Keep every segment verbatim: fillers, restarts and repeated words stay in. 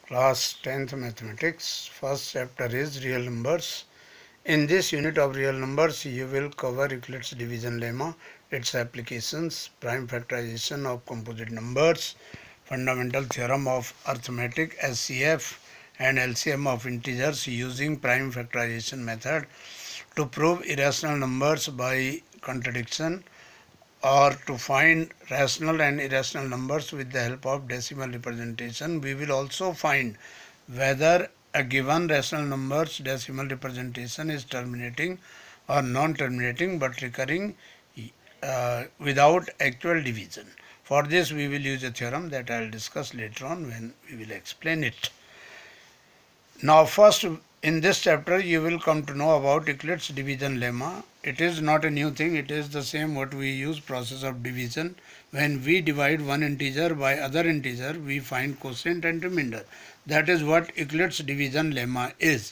Class tenth Mathematics. First chapter is real numbers. In this unit of real numbers, you will cover Euclid's division lemma, its applications, prime factorization of composite numbers, fundamental theorem of arithmetic, S C F, and L C M of integers using prime factorization method to prove irrational numbers by contradiction, or to find rational and irrational numbers with the help of decimal representation. We will also find whether a given rational number's decimal representation is terminating or non-terminating but recurring uh, without actual division. For this we will use a theorem that I will discuss later on when we will explain it. Now first, in this chapter you will come to know about Euclid's division lemma. It is not a new thing, it is the same what we use, process of division. When we divide one integer by other integer, we find quotient and remainder. That is what Euclid's division lemma is.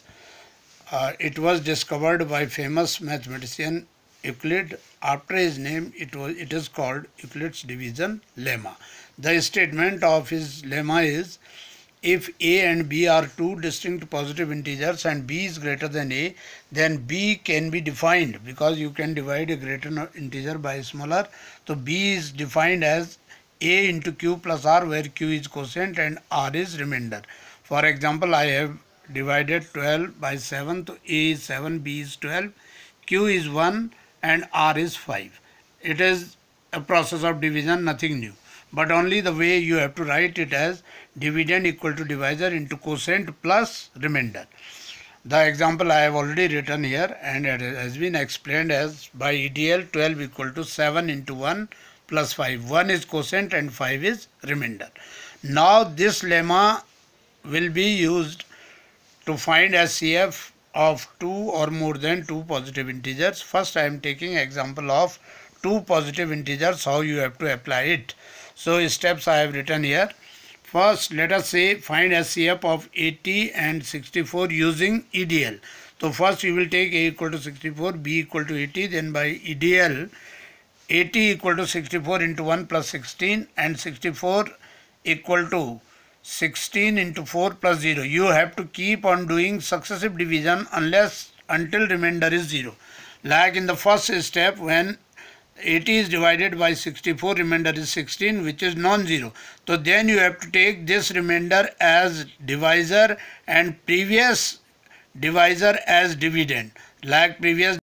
Uh, it was discovered by famous mathematician Euclid. After his name, it was it is called Euclid's division lemma. The statement of his lemma is: if a and b are two distinct positive integers and b is greater than a, then b can be defined, because you can divide a greater integer by a smaller. So b is defined as a into q plus r, where q is quotient and r is remainder. For example, I have divided twelve by seven, so a is seven, b is twelve, q is one and r is five. It is a process of division, nothing new, but only the way you have to write it as dividend equal to divisor into quotient plus remainder. The example I have already written here, and it has been explained as by E D L. Twelve equal to seven into one plus five. one is quotient and five is remainder. Now this lemma will be used to find S C F of two or more than two positive integers. First I am taking example of two positive integers, how you have to apply it. So steps I have written here. First, let us say find S C F of eighty and sixty-four using E D L. So first we will take a equal to sixty-four, b equal to eighty, then by E D L, eighty equal to sixty-four into one plus sixteen, and sixty-four equal to sixteen into four plus zero. You have to keep on doing successive division unless until remainder is zero. Like in the first step, when eighty is divided by sixty-four, remainder is sixteen, which is non-zero. So then you have to take this remainder as divisor and previous divisor as dividend. Like previous